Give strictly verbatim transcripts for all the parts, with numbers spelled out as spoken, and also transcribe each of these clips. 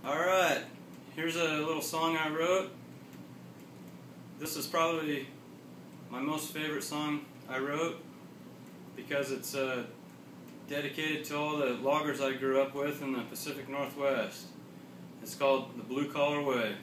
Alright, here's a little song I wrote. This is probably my most favorite song I wrote because it's uh, dedicated to all the loggers I grew up with in the Pacific Northwest. It's called The Blue Collar Way.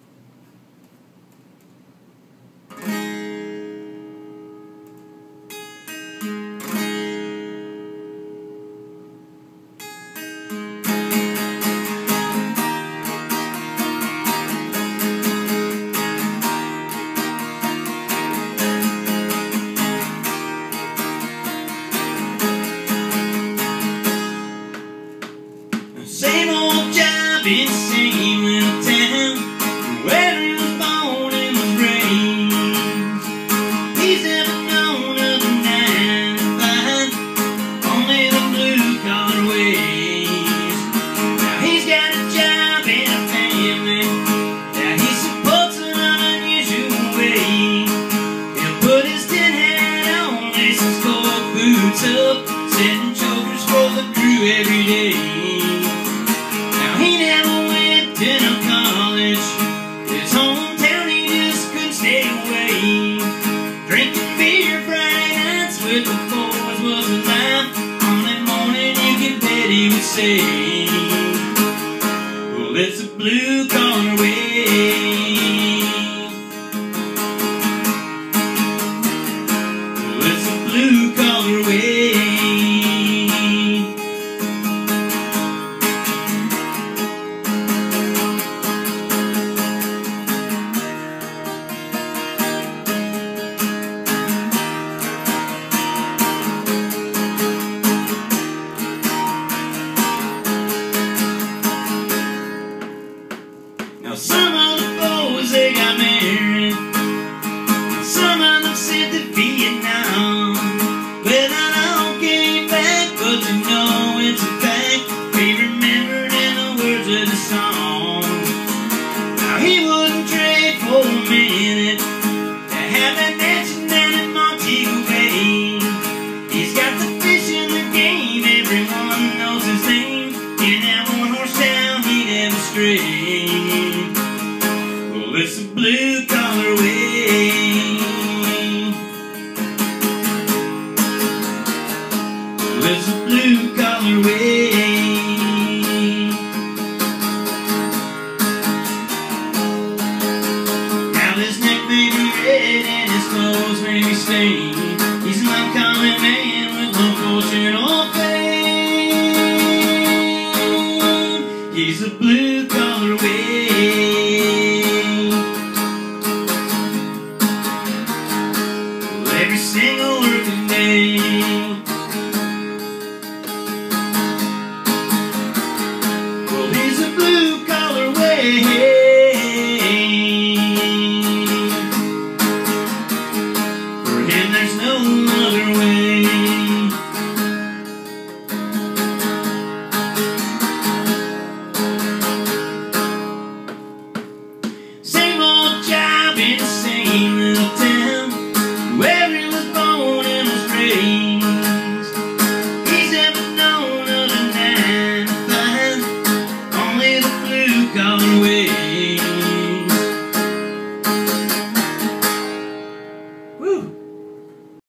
Same old job in the same little town, where he was born and was raised. He's never known of the nine to five, only the blue collar ways. Now he's got a job and a family, now he supports an unusual way. He'll put his tin hat on, lace his gold boots up, setting chokers for the crew every day. He never went to no college, his hometown he just couldn't stay away. Drinking beer Friday nights with the boys was his life. On that morning you can bet he would say, well, it's a blue collar way. Well, it's a blue collar way. Some of the boys, they got married, some of them sent to Vietnam. Well, not all came back, but you know it's a fact, they remembered in the words of the song. Now he wouldn't trade for a minute to have that mansion down in Montego Bay. He's got the fish in the game, everyone knows his name. In that one horse town he never strayed. It's a blue collar way. It's a blue collar way. Now his neck may be red and his clothes may be stained. He's an uncommon man with no fortune or fame. He's a blue collar way. Every single working day. Well, he's a blue collar way.